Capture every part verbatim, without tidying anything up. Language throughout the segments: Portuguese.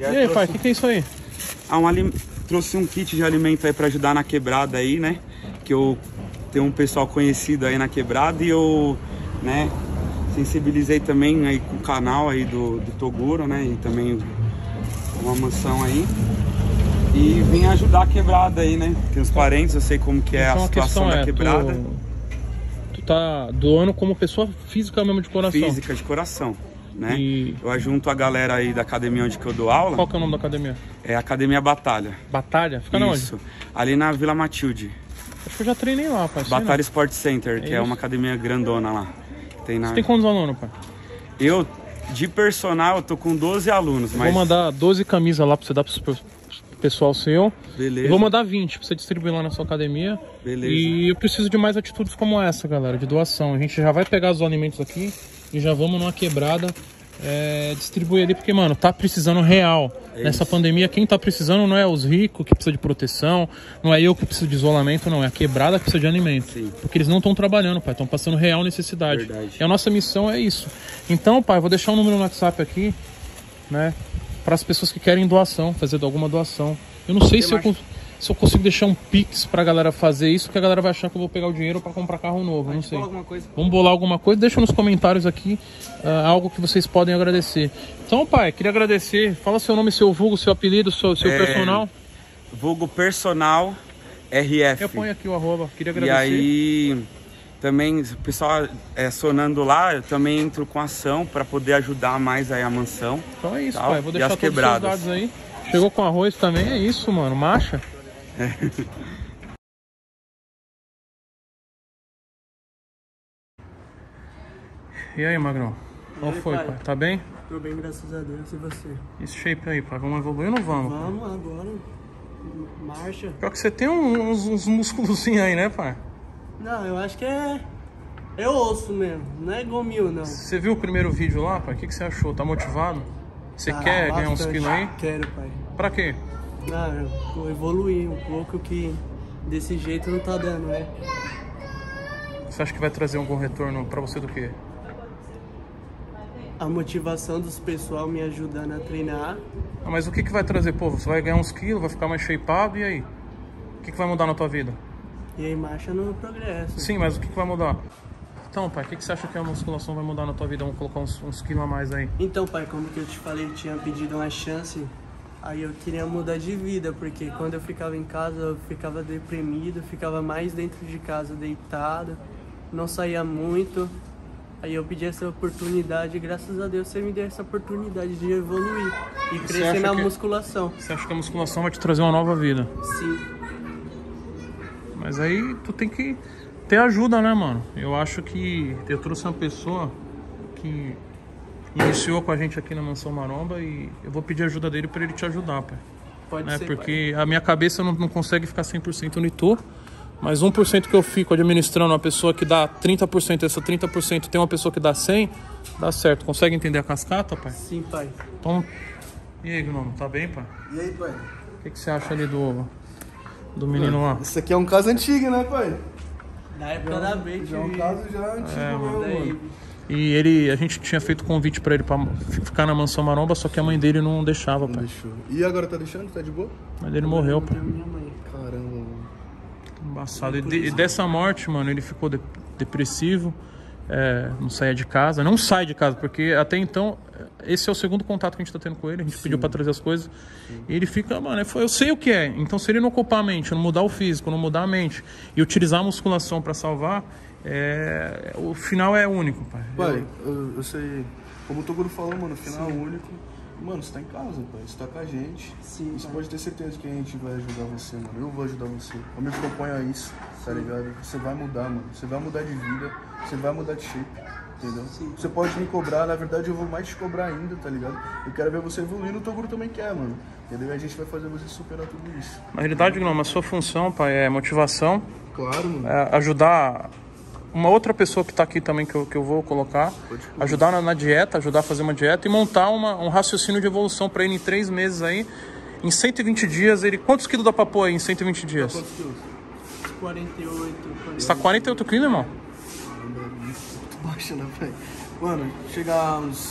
E aí, pai, o que, que é isso aí? Ah, um alim... Trouxe um kit de alimento aí pra ajudar na quebrada aí, né? Que eu tenho um pessoal conhecido aí na quebrada e eu, né, sensibilizei também aí com o canal aí do, do Toguro, né? E também uma mansão aí. E vim ajudar a quebrada aí, né? Tem os parentes, eu sei como que é Então, a situação da é, quebrada. Tu, tu tá doando como pessoa física mesmo de coração? Física, de coração. Né? E... Eu ajunto a galera aí da academia onde que eu dou aula. Qual que é o nome da academia? É a Academia Batalha. Batalha? Fica na onde? Isso, ali na Vila Matilde. Acho que eu já treinei lá, pai. Batalha Sport Center, é que isso? É uma academia grandona lá. Tem na... Você tem quantos alunos, pai? Eu, de personal, eu tô com doze alunos. Eu mas... Vou mandar doze camisas lá pra você dar pro pessoal seu. Beleza. Eu vou mandar vinte pra você distribuir lá na sua academia. Beleza. E eu preciso de mais atitudes como essa, galera, de doação. A gente já vai pegar os alimentos aqui e já vamos numa quebrada. É, distribuir ali, porque, mano, tá precisando real. É Nessa isso. pandemia, quem tá precisando não é os ricos que precisam de proteção, não é eu que preciso de isolamento, não. É a quebrada que precisa de alimento. Sim. Porque eles não estão trabalhando, pai, estão passando real necessidade. Verdade. E a nossa missão é isso. Então, pai, vou deixar um número no WhatsApp aqui, né, para as pessoas que querem doação, fazer alguma doação. Eu não sei se eu, se eu consigo deixar um pix pra galera fazer isso, porque a galera vai achar que eu vou pegar o dinheiro pra comprar carro novo, eu não sei. Vamos bolar alguma coisa, deixa nos comentários aqui uh, algo que vocês podem agradecer. Então, pai, queria agradecer, fala seu nome, seu vulgo, seu apelido, seu, seu é, personal. Vulgo personal R F. Eu ponho aqui o arroba, queria agradecer. E aí, também, o pessoal é, sonando lá, eu também entro com ação pra poder ajudar mais aí a mansão. Então é isso, tal, pai, vou deixar todos os seus dados aí. Chegou com arroz também, é isso, mano, marcha. É. E aí, Magrão? Qual aí, foi, pai? pai? Tá bem? Tô bem, graças a Deus. E você? Esse shape aí, pai, vamos evoluir ou não vamos? Vamos pai? agora. Marcha. Pior que você tem uns, uns músculozinhos aí, né, pai? Não, eu acho que é... É osso mesmo, não é gomil, não. Você viu o primeiro vídeo lá, pai? O que, que você achou? Tá motivado? Você ah, quer bastante. ganhar uns quilos aí? Quero, pai. Pra quê? Não, eu evoluir um pouco, que desse jeito não tá dando, né? Você acha que vai trazer algum retorno pra você do quê? A motivação dos pessoal me ajudando a treinar. Ah, mas o que que vai trazer, pô? Você vai ganhar uns quilos, vai ficar mais shapeado, e aí? O que que vai mudar na tua vida? E aí marcha no progresso. Sim, mas o que que vai mudar? Então, pai, o que que você acha que a musculação vai mudar na tua vida? Vamos colocar uns, uns quilos a mais aí. Então, pai, como que eu te falei, eu tinha pedido uma chance. Aí eu queria mudar de vida, porque quando eu ficava em casa, eu ficava deprimido, ficava mais dentro de casa, deitado, não saía muito. Aí eu pedi essa oportunidade e graças a Deus você me deu essa oportunidade de evoluir e você crescer na que, musculação. Você acha que a musculação vai te trazer uma nova vida? Sim. Mas aí tu tem que ter ajuda, né, mano? Eu acho que eu trouxe uma pessoa que iniciou com a gente aqui na Mansão Maromba e eu vou pedir ajuda dele para ele te ajudar, pai. Pode né? ser, Porque pai. A minha cabeça não, não consegue ficar cem por cento no Itu, mas um por cento que eu fico administrando uma pessoa que dá trinta por cento, essa trinta por cento tem uma pessoa que dá cem por cento, dá certo. Consegue entender a cascata, pai? Sim, pai. Então, e aí, Gnomo, tá bem, pai? E aí, pai? O que, que você acha ali do, do menino lá? Isso aqui é um caso antigo, né, pai? Na época da Beit. Já é um caso já antigo, é, mano. Daí... E ele, a gente tinha feito convite pra ele pra ficar na Mansão Maromba, só que a mãe dele não deixava, não pai. Deixou. E agora tá deixando? Tá de boa? A mãe dele morreu, pai. Minha mãe. Caramba, mano. Embaçado. E, de, e dessa morte, mano, ele ficou de, depressivo, é, não saía de casa, não sai de casa, porque até então, esse é o segundo contato que a gente tá tendo com ele, a gente Sim. pediu pra trazer as coisas, Sim. e ele fica, mano, eu sei o que é, então se ele não ocupar a mente, não mudar o físico, não mudar a mente, e utilizar a musculação pra salvar, é, o final é único, pai. Pai, eu, eu sei, como o Toguro falou, mano, o final Sim. é único. Mano, você tá em casa, pai. Você tá com a gente. Sim, você pai. Pode ter certeza que a gente vai ajudar você, mano. Eu vou ajudar você. Eu me proponho a isso, tá ligado? Você vai mudar, mano. Você vai mudar de vida. Você vai mudar de shape, entendeu? Sim. Você pode me cobrar, na verdade eu vou mais te cobrar ainda, tá ligado? Eu quero ver você evoluindo, o Toguro também quer, mano. Entendeu? E a gente vai fazer você superar tudo isso. Na realidade, não, mas sua função, pai, é motivação. Claro, mano. É ajudar uma outra pessoa que está aqui também, que eu, que eu vou colocar, ajudar na, na dieta, ajudar a fazer uma dieta e montar uma, um raciocínio de evolução para ele em três meses aí. Em cento e vinte dias, ele... Quantos quilos dá pra pôr aí em cento e vinte dias? Quantos quilos? quarenta e oito. Você tá quarenta e oito quilos, irmão? Muito baixo, né, pai? Mano, chegar a uns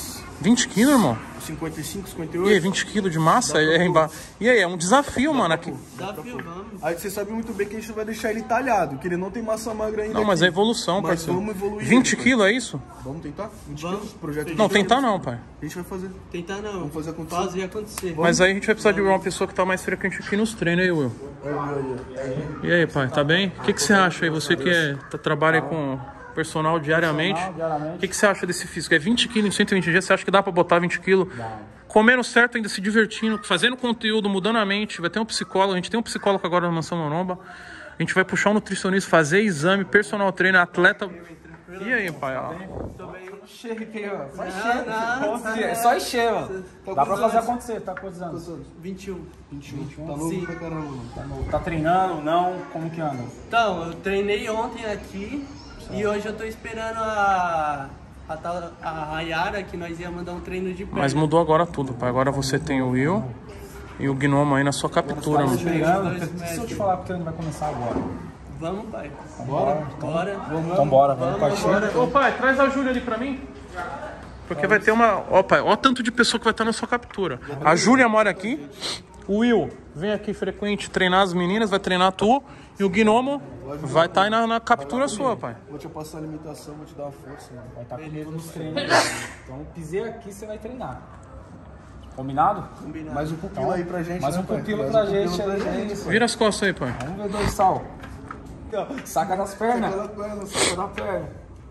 vinte quilos, irmão? cinquenta e cinco, cinquenta e E aí, oito? vinte quilos de massa? É, emba... E aí, é um desafio, mano. Aqui. Desafio, vamos. Aí você sabe muito bem que a gente vai deixar ele talhado, que ele não tem massa magra ainda. Não, mas aqui. é evolução, Mas parceiro. vamos evoluir. vinte pai. quilos, é isso? Vamos tentar? vinte Vamos. quilos? Projeto Não, de- tentar não, pai. A gente vai fazer. Tentar não. Vamos fazer acontecer. Fazer acontecer. Mas aí a gente vai precisar de uma pessoa que tá mais frequente aqui nos treinos, aí, Will. E aí, pai, tá bem? O que, que você acha aí? Você que é, tá, trabalha aí com personal diariamente. O que, que você acha desse físico? É vinte quilos em cento e vinte dias? Você acha que dá pra botar vinte quilos? Comendo certo, ainda se divertindo, fazendo conteúdo, mudando a mente. Vai ter um psicólogo, a gente tem um psicólogo agora na Mansão Maromba. A gente vai puxar um nutricionista, fazer exame, personal trainer, atleta. E aí, pai? Ó. Shape, ó. Só encher. É só encher, mano. Dá pra fazer acontecer. Tá quantos anos? vinte e um. vinte e um. Tá novo Sim. pra caramba, mano. Tá, novo. Tá treinando? Não? Como que anda? Então, eu treinei ontem aqui e hoje eu tô esperando a, a, tal- a Rayara, que nós ia mandar um treino de perna. Mas mudou agora tudo, pai. Agora você tem o Will e o Gnomo aí na sua captura, mano. Treinando? dois Se eu médicos. te falar que o treino vai começar agora. Vamos, pai. Bora? Bora. Então bora, vamos Vamos, partir. bora. Ô pai, traz a Júlia ali pra mim. Porque vai ter uma... Ó pai, ó tanto de pessoa que vai estar na sua captura. A Júlia mora aqui. O Will vem aqui frequente treinar as meninas, vai treinar tu. E o Gnomo vai estar aí na, na captura sua, pai. Vou te passar a alimentação, vou te dar uma força, mano. Vai estar comigo nos treinos. Então pisei aqui, você vai treinar. Combinado? Combinado. Mais um pupilo aí pra gente, Mais né, um pai? pupilo Mais pra um pupilo gente pra aí. gente, pai. Vira as costas aí, pai. Vamos ver dois sal. Saca das pernas. Aquela perna, Saca da perna.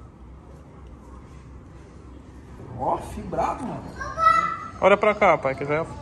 Ó, fibrado, mano. Olha pra cá, pai, que já...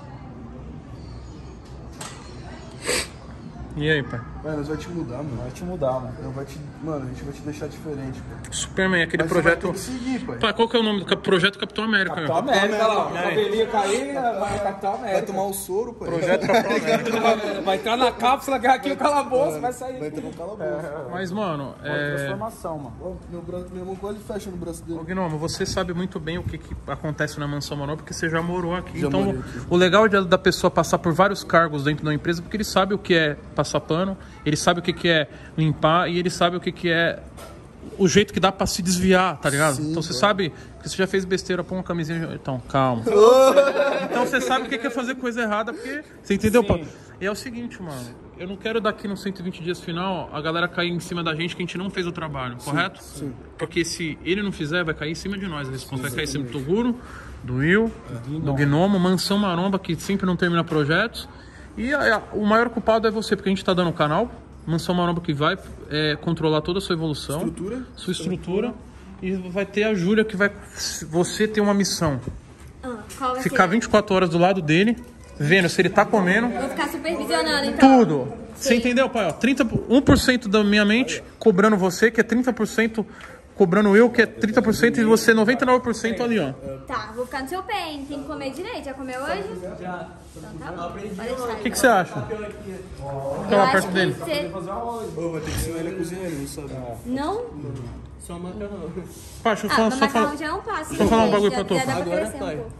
E aí, pai? Pai, nós vai te mudar, mano. Vai te mudar, mano. Não, vai te... Mano, a gente vai te deixar diferente, pai. Superman, aquele Mas você vai projeto... ter que seguir, pai. Pai, qual que é o nome do cap- projeto Capitão América? Capitão meu? América, lá. O cabelinho cair, vai Capitão Vai América. tomar o soro, pai. Projeto Capitão América. Vai entrar na cápsula, agarrar aqui o calabouço, vai sair. Vai entrar no calabouço. Mas, mano, é... Transformação, mano. Ó, meu, braço, meu irmão quase fecha no braço dele. Ô, Gnomo, você sabe muito bem o que, que acontece na Mansão Maromba, porque você já morou aqui. Já Então, morei aqui. o legal de, da pessoa passar por vários cargos dentro da empresa, porque ele sabe o que é passar pano, ele sabe o que, que é limpar e ele sabe o que, que é o jeito que dá pra se desviar, tá ligado? Sim, então você cara. sabe que você já fez besteira, põe uma camisinha... Então, calma. Então você sabe o que é fazer coisa errada, porque... Você entendeu? pô? E é o seguinte, mano. Eu não quero daqui nos cento e vinte dias final a galera cair em cima da gente que a gente não fez o trabalho, correto? Sim. Porque se ele não fizer, vai cair em cima de nós. A resposta vai cair em cima do Toguro, do Will, do Gnomo, Mansão Maromba, que sempre não termina projetos. E a- a- o maior culpado é você, porque a gente tá dando o canal. Mansão Maromba que vai é, controlar toda a sua evolução. Estrutura. Sua estrutura. E vai ter a Júlia que vai... Você tem uma missão. Ah, qual vai Ficar ser? vinte e quatro horas do lado dele, vendo se ele tá comendo. Vou ficar supervisionando, então. Tudo. Você entendeu, pai? Ó, trinta, um por cento da minha mente cobrando você, que é trinta por cento cobrando eu, que é trinta por cento, e você noventa e nove por cento ali, ó. Tá, vou ficar no seu pé, hein? Tem que comer direito. Já comeu hoje? Já. Então tá bom. Pode deixar. O que, que você acha? Eu Fica lá acho perto que dele. você... Ô, vai ter que ensinar ele a cozinhar, ele não sabe. Não? Só macarrão. Pai, deixa eu Ah, falar, mas só macarrão falar. já é um passo. Deixa eu falar um né? bagulho Já- pra tu. Já dá pra Agora, crescer um pai. pouco.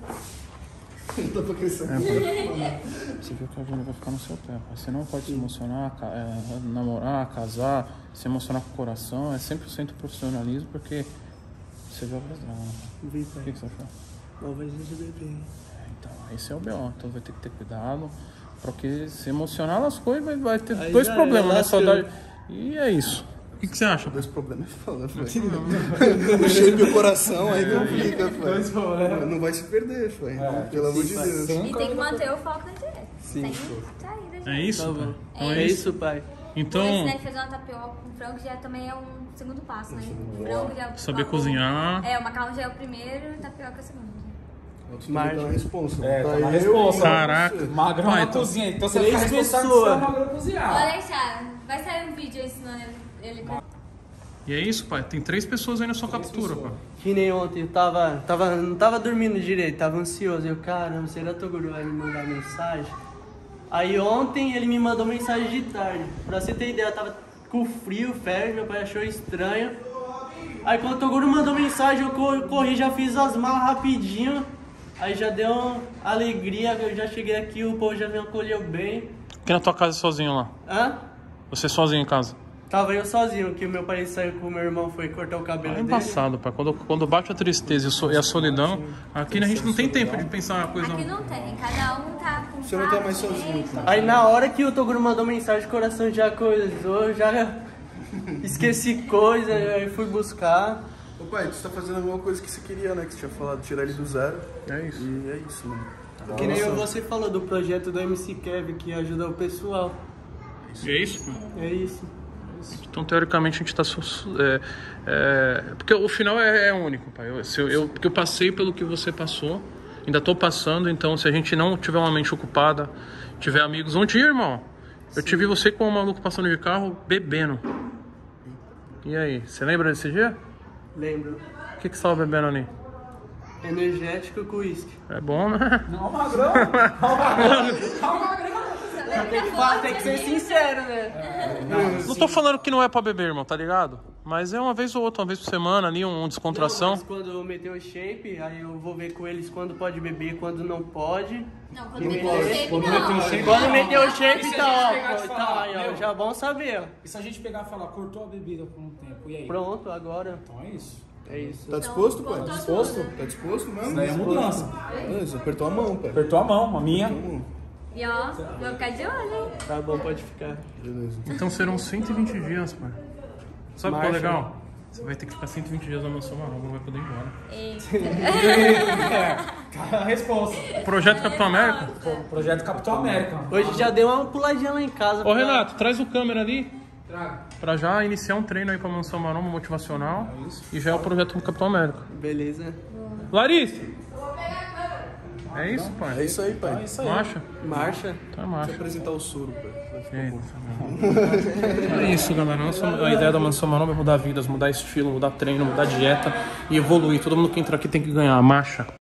Não dá pra crescer. Você viu que a Júlia vai ficar no seu pé, pai. Você não pode se emocionar, ca- é, namorar, casar, se emocionar com o coração. É cem por cento profissionalismo, porque você viu a voz dela, né? Vem, O pai. que, que você achou? Nova de bebê. Então, esse é o B O. Então vai ter que ter cuidado. Porque se emocionar nas coisas, vai, vai ter Aí dois já problemas, é, né? lascou. Saudade. E é isso. O que, que você acha? Dois problemas é foda, pai. O shape e o coração aí complica, pai. Não vai se perder, pai. Pelo amor de Deus. E tem que manter o foco na dieta. Sem saída, gente. É isso? Tá pai? bom. Então É isso, pai. Então, Vou ensinar ele a fazer uma tapioca com frango, já também é um segundo passo, né? Frango já... saber o- cozinhar. É, o macarrão já é o primeiro e tapioca é o segundo. Margem. Tá na responsa. É, tá na eu responsa. e Caraca. você. Magrão Pai, na então- cozinha. Então você Três fica responsável pessoas. por magrão cozinhar. Pode deixar. Vai sair um vídeo ensinando ele... ele... E é isso, pai. Tem três pessoas aí na sua captura, pai. Que nem ontem, eu tava, tava, não tava dormindo direito, tava ansioso. Eu, caramba, será que o Toguro vai me mandar mensagem? Aí ontem ele me mandou mensagem de tarde. Pra você ter ideia, eu tava com frio, febre, meu pai achou estranho. Aí quando o Toguro mandou mensagem, eu co- corri, já fiz as malas rapidinho. Aí já deu uma alegria, eu já cheguei aqui, o povo já me acolheu bem. Aqui na tua casa sozinho lá. Hã? Você sozinho em casa. Tava eu sozinho, que meu pai saiu com o meu irmão, foi cortar o cabelo É dele. embaçado, pai. Quando, quando bate a tristeza e so- e a solidão, aqui a gente não tem tempo de pensar uma coisa. Aqui não tem, cada um tá com Você não tá mais sozinho, pô. Aí na hora que o Toguro mandou mensagem, o coração já coisou, eu já esqueci coisa, aí fui buscar. Ô pai, tu tá fazendo alguma coisa que você queria, né? Que você tinha falado, tirar ele do zero. É isso. E é isso, mano. Que nem você falou do projeto do M C Kevin, que ajuda o pessoal. E é isso, pai. É isso. Então, teoricamente, a gente tá... su- É, é, porque o final é, é único, pai. Eu, se eu, eu- porque eu passei pelo que você passou, ainda tô passando, então se a gente não tiver uma mente ocupada, tiver amigos... Um dia, irmão, eu te vi você com um maluco passando de carro, bebendo. E aí, você lembra desse dia? Lembro. O que que você tava bebendo ali? Energético com uísque. É bom, né? Não, magrão. Não, magrão. Tem que, falar, tem que ser sincero, né? Não tô falando que não é pra beber, irmão, tá ligado? Mas é uma vez ou outra, uma vez por semana ali, um, um descontração. Não, mas quando eu meter o shape, aí eu vou ver com eles quando pode beber, quando não pode. Não, quando meteu o shape, não. Quando meter o shape, E se a tá, gente ó, pegar e pô, falar, tá, aí, ó, meu? já bom saber, ó. E se a gente pegar e falar, cortou a bebida por um tempo, e aí? Pronto, agora. Então é isso. É isso. Tá disposto, pai? Então, Disposto? Tá disposto mesmo? Isso daí é mudança. Beleza, apertou a mão, pai. Apertou a mão, a minha. E ó, vou ficar de olho, hein? Tá bom, pode ficar. Beleza. Então serão cento e vinte dias, pai. Sabe o que é Marcha. legal? Você vai ter que ficar cento e vinte dias na mansão marrom, não vai poder ir embora. É, a resposta. Projeto Capitão América? Pô, projeto Capitão América. Hoje já deu uma puladinha lá em casa. Ô pra- Renato, traz o câmera ali Traga. pra já iniciar um treino aí pra mansão marrom motivacional. E já é o projeto do Capitão América. Beleza. Larissa! É isso, pai? É isso aí, pai. É isso aí. Marcha? Marcha. Tá Deixa eu marcha. apresentar o soro, pai. Vai ficar É, bom. tá bom. É isso, galera. Nossa, a ideia da mansão marrom é mudar vidas, mudar estilo, mudar treino, mudar dieta e evoluir. Todo mundo que entra aqui tem que ganhar. Marcha.